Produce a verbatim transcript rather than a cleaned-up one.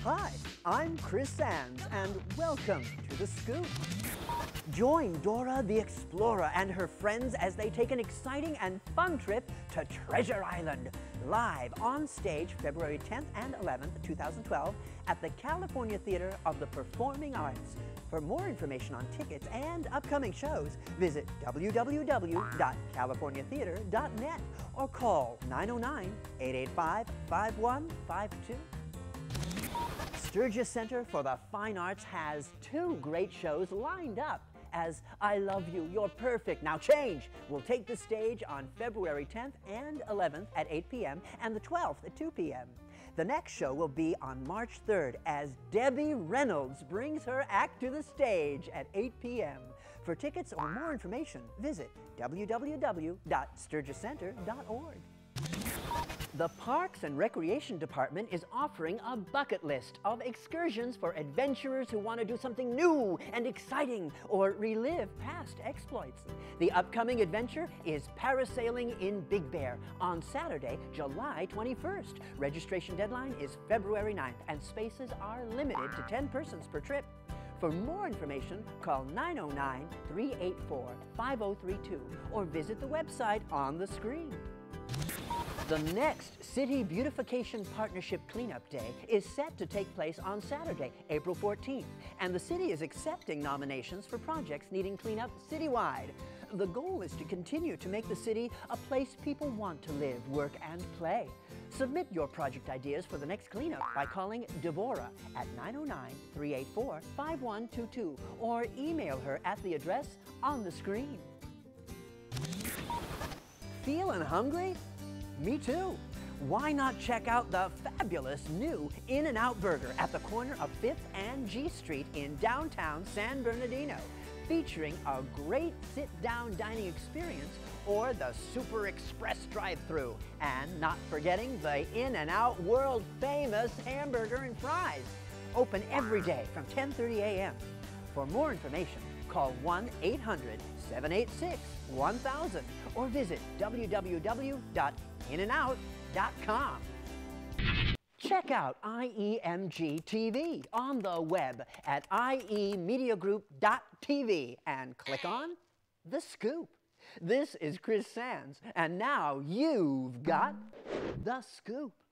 Hi, I'm Chris Sands, and welcome to The Scoop. Join Dora the Explorer and her friends as they take an exciting and fun trip to Treasure Island, live on stage February tenth and eleventh, two thousand twelve, at the California Theater of the Performing Arts. For more information on tickets and upcoming shows, visit w w w dot california theater dot net or call nine oh nine, eight eight five, five one five two. Sturgis Center for the Fine Arts has two great shows lined up as I Love You, You're Perfect, Now Change will take the stage on February tenth and eleventh at eight p m and the twelfth at two p m The next show will be on March third as Debbie Reynolds brings her act to the stage at eight p m For tickets or more information, visit w w w dot sturgis center dot org. The Parks and Recreation Department is offering a bucket list of excursions for adventurers who want to do something new and exciting or relive past exploits. The upcoming adventure is parasailing in Big Bear on Saturday, July twenty-first. Registration deadline is February ninth, and spaces are limited to ten persons per trip. For more information, call nine oh nine, three eight four, five oh three two or visit the website on the screen. The next City Beautification Partnership Cleanup Day is set to take place on Saturday, April fourteenth, and the city is accepting nominations for projects needing cleanup citywide. The goal is to continue to make the city a place people want to live, work, and play. Submit your project ideas for the next cleanup by calling Deborah at nine oh nine, three eight four, five one two two or email her at the address on the screen. Feeling hungry? Me too. Why not check out the fabulous new In-N-Out Burger at the corner of fifth and G Street in downtown San Bernardino, featuring a great sit-down dining experience or the Super Express drive-thru, and not forgetting the In-N-Out world-famous hamburger and fries. Open every day from ten thirty a m For more information, call one eight hundred, seven eight six, one thousand or visit w w w dot in and out dot com. Check out I E M G T V on the web at i e media group dot t v and click on The Scoop. This is Chris Sands, and now you've got The Scoop.